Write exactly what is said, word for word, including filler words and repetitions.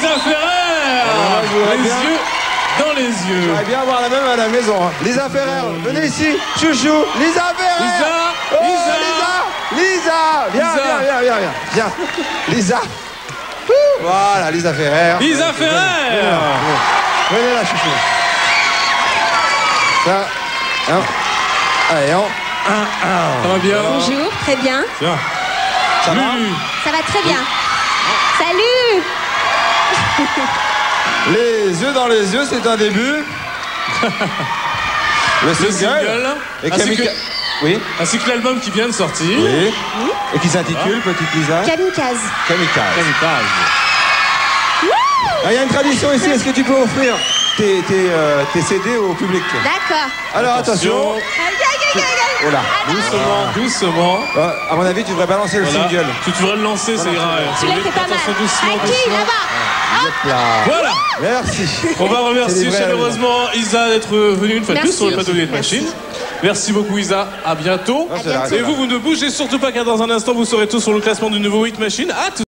Lisa Ferrer. Les bien. yeux dans les yeux. J'aimerais bien avoir la même à la maison. Hein. Lisa Ferrer, venez ici. Chouchou, Lisa Ferrer. Lisa, oh, Lisa. Lisa, Lisa. Viens, Lisa. viens, viens, viens, viens. Viens. Lisa. Ouh, voilà, Lisa Ferrer. Lisa Venez, Ferrer. Venez, venez. Venez là, chouchou. Ça. Un. Allez, on. Un, un. Ça va bien? Bonjour, très bien. Tiens. Ça va? Ça va très bien. Salut. Les yeux dans les yeux, c'est un début. Le Le single. single. Et Ainsi Kamika- que, Oui. ainsi que l'album qui vient de sortir. Oui. Et qui s'intitule Petite Lisa. Kamikaze. Kamikaze. Kamikaze. Ah, il y a une tradition ici. Est-ce que tu peux offrir tes, tes, euh, tes C D au public? D'accord. Alors attention. Aïe, aïe, aïe, aïe. Oh là. Doucement, doucement. Euh, à mon avis, tu devrais balancer le Voilà. single. Tu devrais le lancer, ça ira. Tu l'as fait pas mal. Attention, doucement, À qui, doucement. là-bas? Là. Voilà. Merci. On va C'est remercier des vrais chaleureusement Isa d'être venue une fois de plus Merci. sur le plateau de Hit Merci. Machine. Merci beaucoup Isa, à bientôt. Ah, c'est là, bientôt. c'est Et là. vous, vous ne bougez surtout pas car dans un instant vous serez tous sur le classement du nouveau Hit Machine. À tout